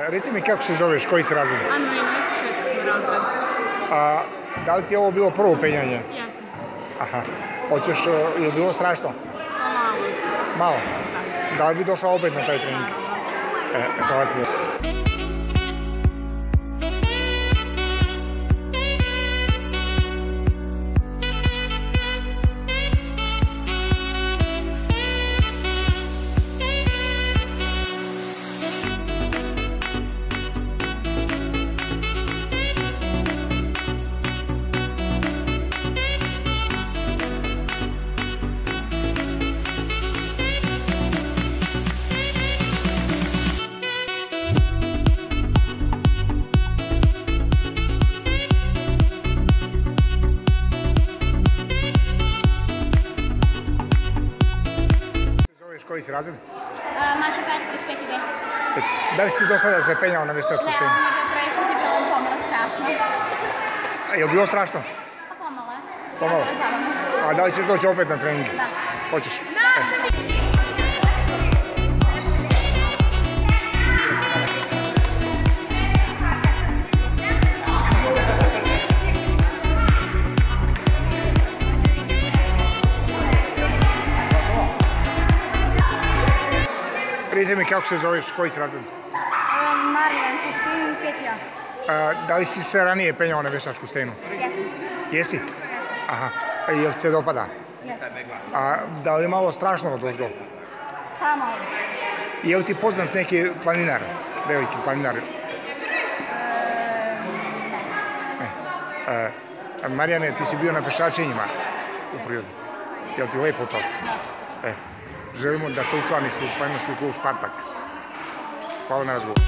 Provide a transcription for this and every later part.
Reci mi kako se zoveš, koji si razred? Ana Milinović, 6. razred. Da li ti je ovo bilo prvo penjanje? Jeste. Aha. Hoćeš, je bilo strašno? Malo. Malo? Da li bi došla opet na taj trening? Hvala ti. Koji si razred? Maša Petković, 5B. Da li si do sada se penjao na veštačku stenu? Ne, prvi put je bilo pomalo strašno. Je li bilo strašno? Pa pomalo je. Pomalo? A da li ćeš doći opet na trening? Da. Hoćeš? Reci mi kako se zoveš, koji si razred? Marijan, Kutkin, 5A. Da li si se ranije penjao na veštačku stenu? Jesam. Jesi? Aha. Jel ti se dopada? Jesam. Da li je malo strašno od ozgo? Pa malo. Je li ti poznat neki planinar? Veliki planinar? Ne. Marijane, ti si bio na pešačenjima u prirodi. Je li ti lepo to? Da. Želimo da se učlaniš u planinarski klub Spartak. Hvala na razgovor.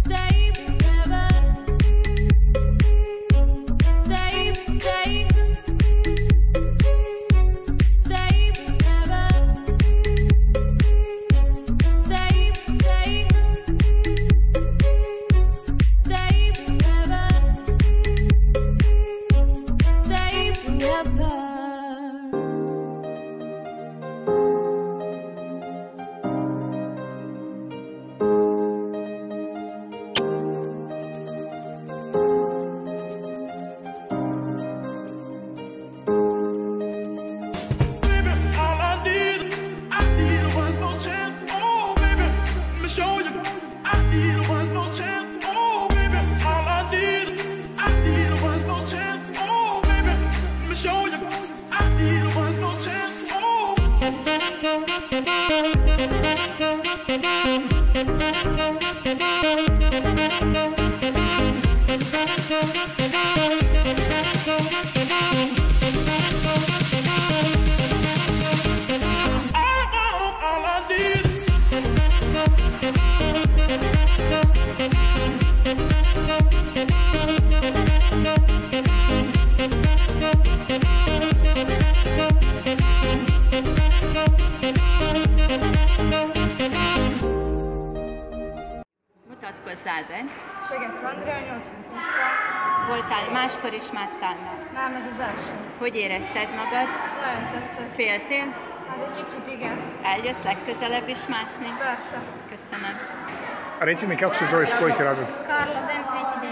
Zade. Segec Andrea, 8. osztály. Voltál máskor is másztálnál? Nem, ez az első. Hogy érezted magad? Nagyon tetszett. Féltél? Hát egy kicsit igen. Eljössz legközelebb is mászni? Persze. Köszönöm. Reci mi kako se zoveš, koji si razred? Karlo, Ben, 5D.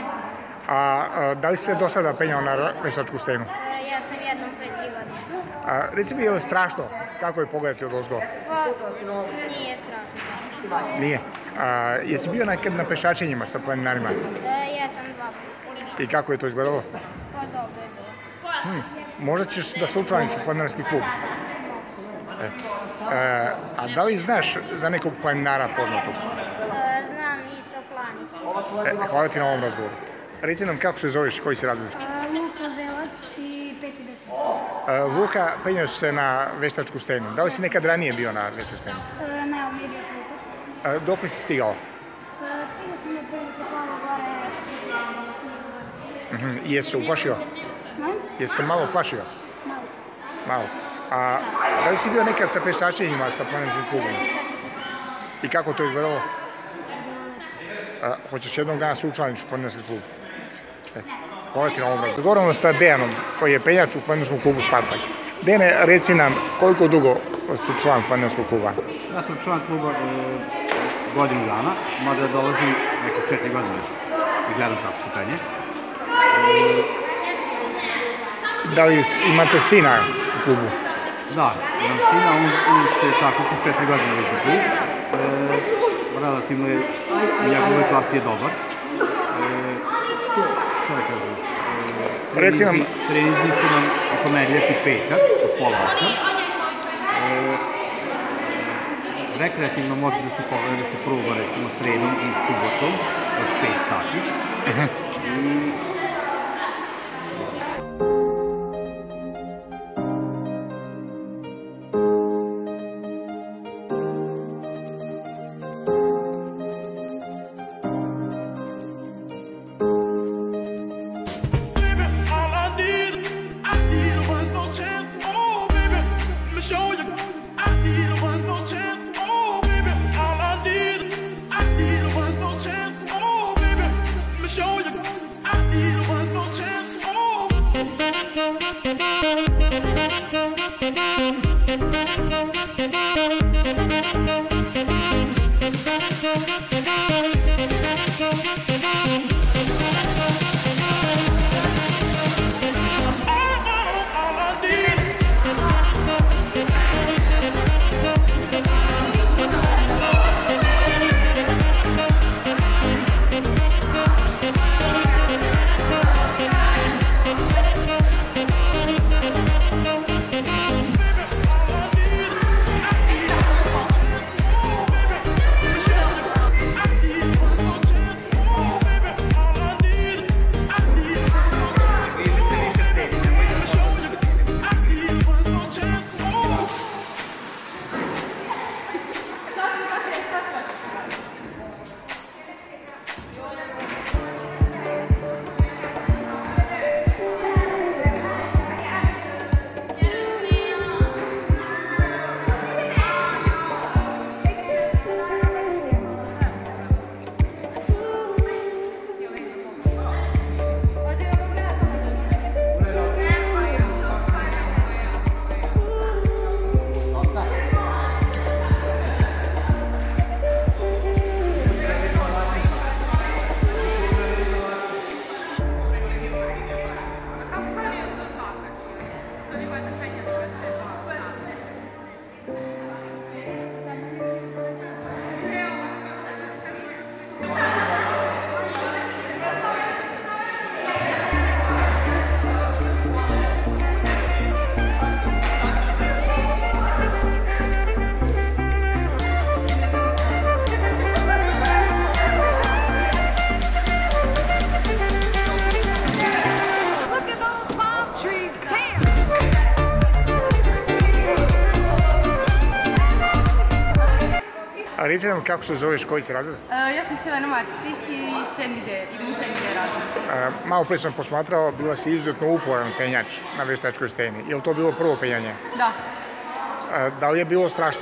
Da li si se do sada penjao na veštačku stenu? Ja sam jednom pre 3 godine. Reci mi, je li strašno? Kako je pogledati od ozgo? Pa, nije strašno. Nije. Jesi bio nekad na pešačenjima sa planinarima? Jesam 2 puta. I kako je to izgledalo? Pa dobro je bilo. Možda ćeš da se učlaniš u planinarski klub? A da li znaš za nekog planinara poznatog? Znam Iso Planić. Hvala ti na ovom razgovoru. Reci nam kako se zoveš, koji si razred? Luka Zelac i 5. 10. Luka, penjao si se na veštačku stenu. Da li si nekad ranije bio na veštačku stenu? Ne, ovo mi je bio prvi put. Dok li si stigao? Stigao sam na prvi Toplava gore. Jesi se uplašio? Jesi se malo plašio? Malo. Malo. Da li si bio nekad sa pešačenjima sa planinarskim klubom? I kako to izgledalo? Hoćeš jednog dana se učlaniš u planinarski klub? Hvala ti na ovom razgovoru. Govorimo sa Dejanom, koji je penjač u planinarskom klubu Spartak. Dejane, reci nam, koliko dugo si član planinarskog kluba? Ja sam član kluba godinu dana, mada dolazim neke 4 godine i gledam kako se penje. Da li imate sina u klubu? Da, imam sina, on se tako 4 godine već u klub. Relativno je, u njegovoj klasi je dobar. Što je kažem? Treninzi su nam ponedjeljak i petak, od pola 8. Rekreativno može da se proba recimo sredom i subotom od 5 sati. Reci nam kako se zoveš, koji si razred? Ja sam Helena Marčetić i idem u 7D razred. Malo prije sam posmatrao, bila si izuzetno uporan penjač na veštačkoj steni. Je li to bilo prvo penjanje? Da. Da li je bilo strašno?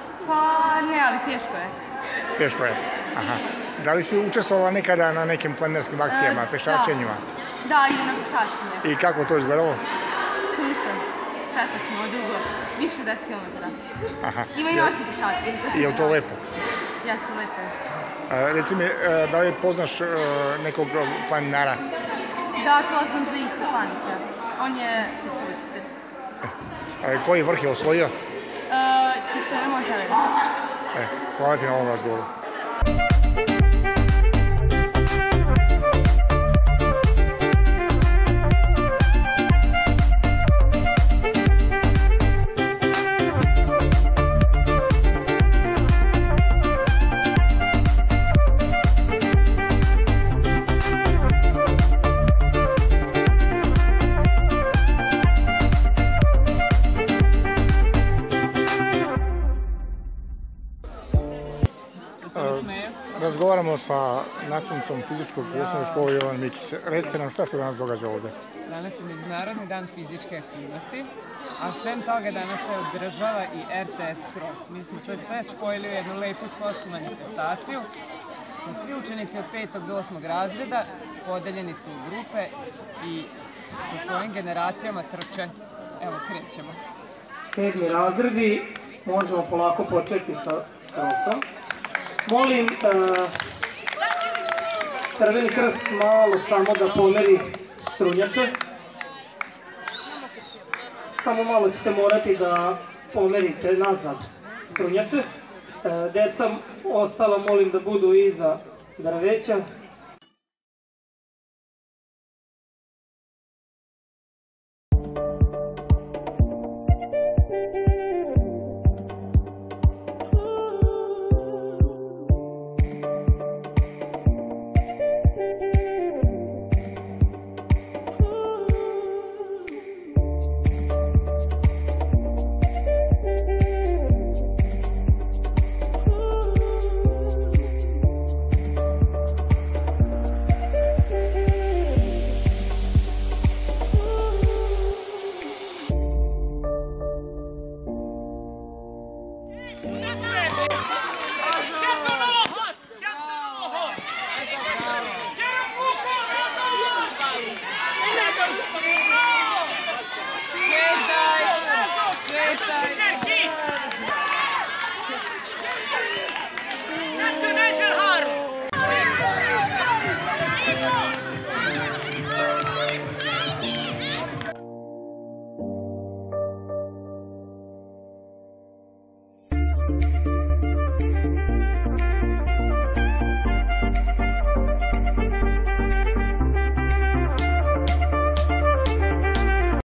Pa ne, ali teško je. Teško je, aha. Da li si učestvovala nekada na nekim planerskim akcijama, pešačenjima? Da, idem na pešačenje. I kako to izgledalo? Ništa. Pešačimo dugo, više 10 km. Aha. Ima i noćni pešačenje. Je li to lepo? Jeste, lepo je. Reci mi, da li poznaš nekog planinara? Da, čula sam za Isu Planića. On je učitelj. Koji vrh je osvojio? Helena Marčetić. Hvala ti na ovom razgovoru. Razgovaramo sa nastavnicom fizičkog u osnovnoj školi Jovan Mikić. Recite nam šta se danas događa ovde? Danas je Međunarodni dan fizičke aktivnosti, a sem toga danas se održava i RTS Cross. Mi smo to sve spojili u jednu lepu sportsku manifestaciju. Svi učenici od 5. do 8. razreda podeljeni su u grupe i sa svojim generacijama trče. Evo, krećemo. 7. razredi, možemo polako početi sa crossom. Molim Crveni krst malo samo da pomeri strunjače. Samo malo ćete morati da pomerite nazad strunjače. Deca ostala molim da budu iza drveća.